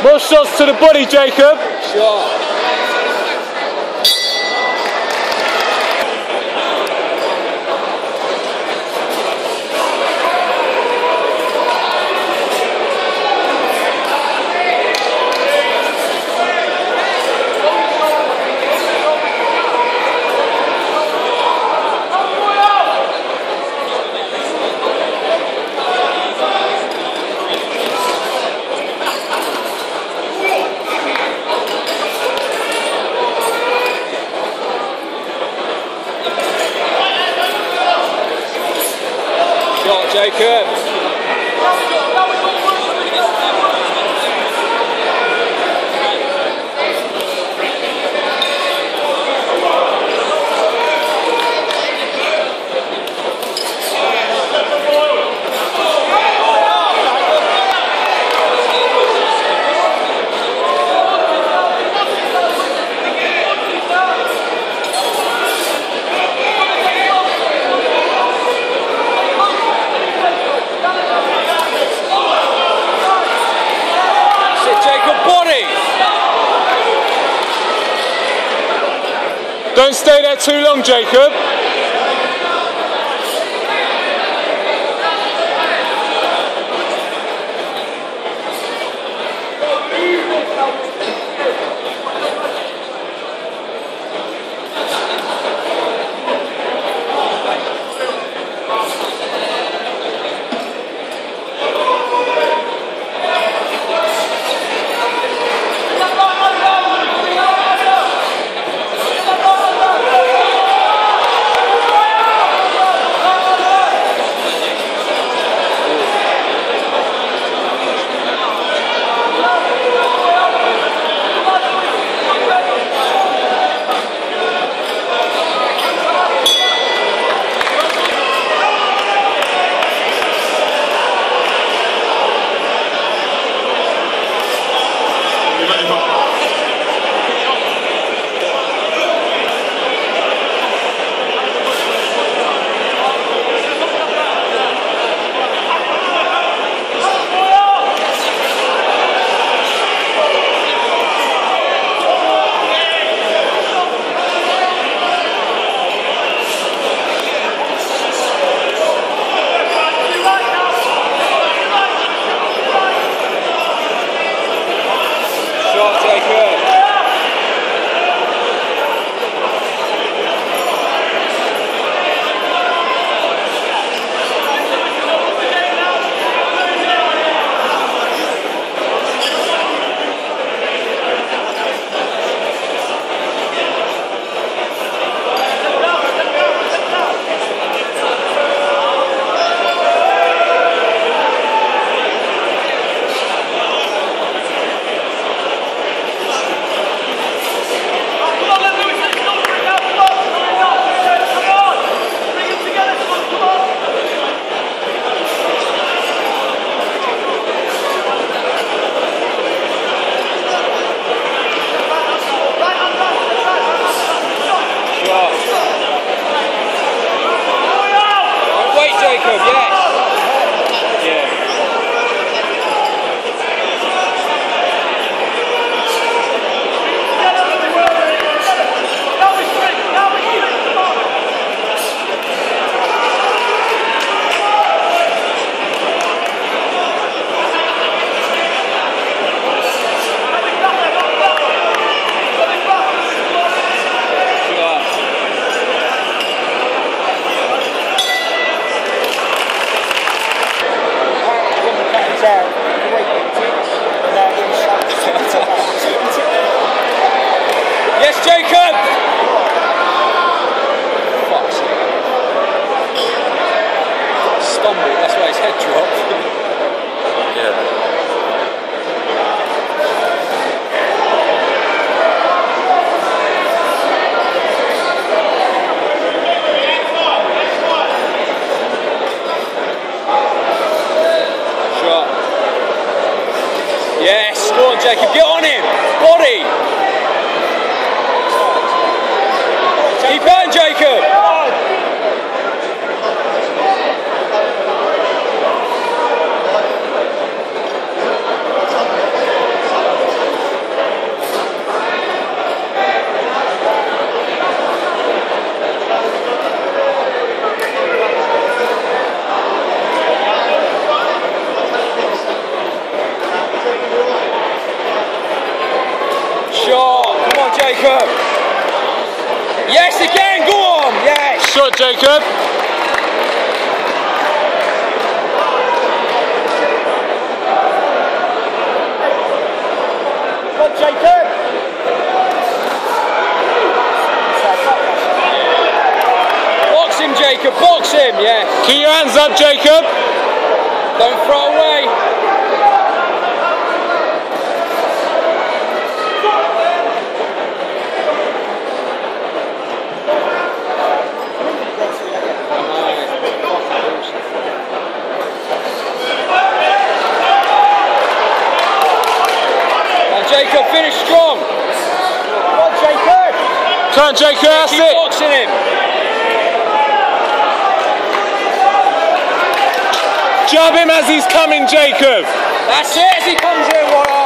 More shots to the body, Jacob. Sure. Jacob. Don't stay there too long, Jacob. Yes, Jacob! Fuck's sake. Stumbled, that's why his head dropped. Yeah. Shot. Yes, go on, Jacob, get on him! Body! Keep going, Jacob! Jacob. Yes, again, go on. Yes. Shot, Jacob. Good, Jacob. Box him, Jacob. Box him. Yes. Keep your hands up, Jacob. Don't throw away. Jacob, finish strong. Come on, Jacob. Come on, Jacob, that's Keep it. boxing him. Jab him as he's coming, Jacob. That's it, as he comes in, what